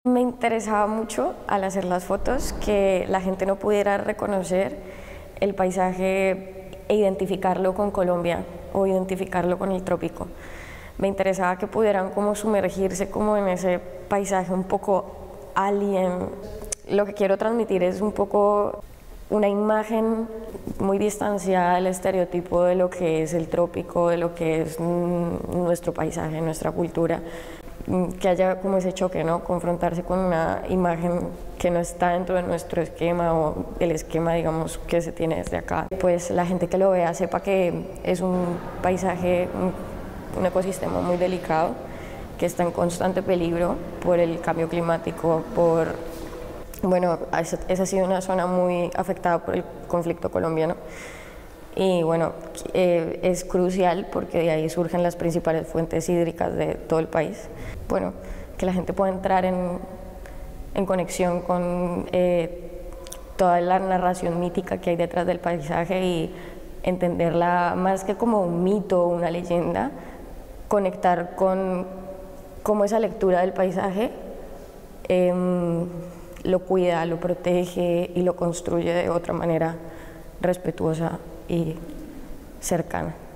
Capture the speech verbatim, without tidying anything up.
Me interesaba mucho al hacer las fotos que la gente no pudiera reconocer el paisaje e identificarlo con Colombia o identificarlo con el trópico. Me interesaba que pudieran como sumergirse como en ese paisaje un poco alien. Lo que quiero transmitir es un poco una imagen muy distanciada del estereotipo de lo que es el trópico, de lo que es nuestro paisaje, nuestra cultura. Que haya como ese choque, ¿no? Confrontarse con una imagen que no está dentro de nuestro esquema o el esquema, digamos, que se tiene desde acá. Pues la gente que lo vea sepa que es un paisaje, un, un ecosistema muy delicado, que está en constante peligro por el cambio climático, por... Bueno, esa ha sido una zona muy afectada por el conflicto colombiano. Y bueno, eh, es crucial porque de ahí surgen las principales fuentes hídricas de todo el país. Bueno, que la gente pueda entrar en, en conexión con eh, toda la narración mítica que hay detrás del paisaje y entenderla más que como un mito o una leyenda, conectar con cómo esa lectura del paisaje eh, lo cuida, lo protege y lo construye de otra manera respetuosa y cercana.